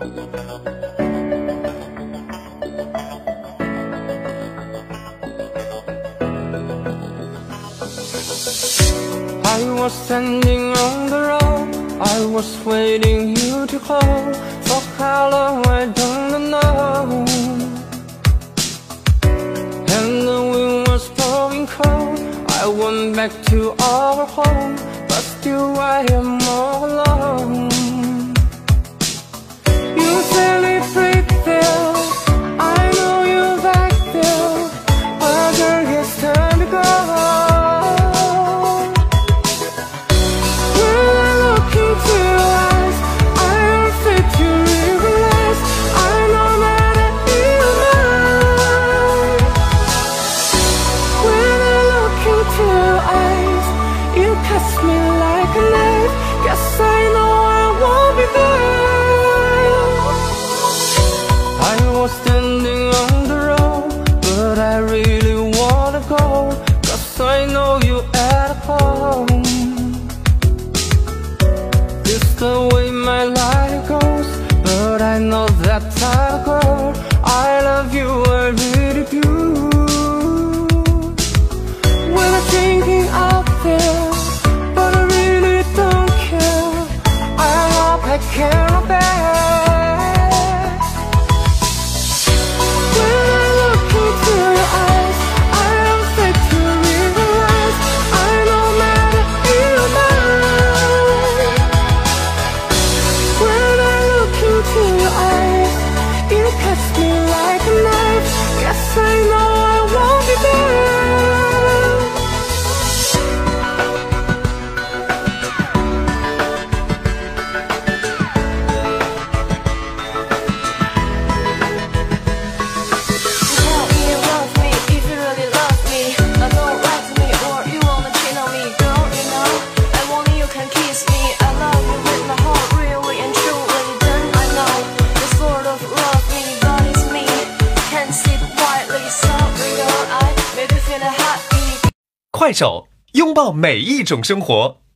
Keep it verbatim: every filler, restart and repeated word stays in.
I was standing on the road, I was waiting you to call. For how long I don't know. And the wind was blowing cold, I went back to our home, but still I am all alone. You celebrate there, I know you back there, but girl, it's time to go. Standing on the road, but I really wanna go, 'cause I know you at home. It's the way my life goes, but I know that type of girl. I love you, I really do. When I'm thinking out there, but I really don't care. I hope I can bear. 快手，拥抱每一种生活。